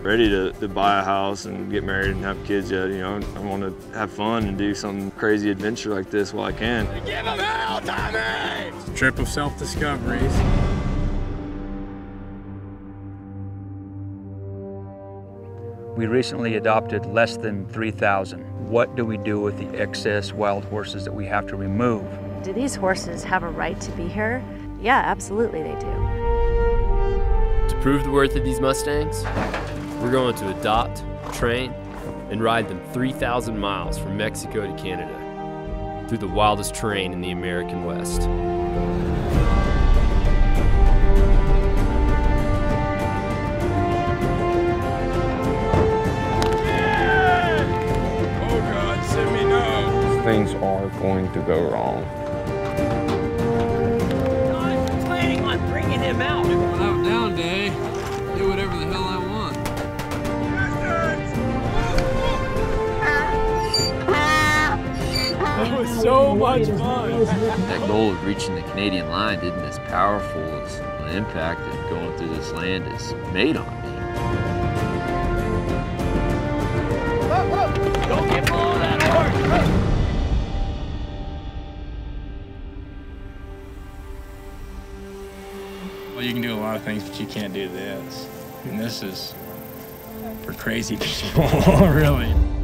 ready to buy a house and get married and have kids yet. You know, I want to have fun and do some crazy adventure like this while I can. Give them hell, Tommy! It's a trip of self-discoveries. We recently adopted less than 3,000. What do we do with the excess wild horses that we have to remove? Do these horses have a right to be here? Yeah, absolutely they do. To prove the worth of these Mustangs, we're going to adopt, train, and ride them 3,000 miles from Mexico to Canada through the wildest terrain in the American West. Things are going to go wrong. I'm planning on bringing him out. When I'm down day, do whatever the hell I want. That was so much fun. That goal of reaching the Canadian line isn't as powerful as the impact that going through this land has made on me. Don't get below that horse. Well, you can do a lot of things, but you can't do this. And this is for crazy people, really.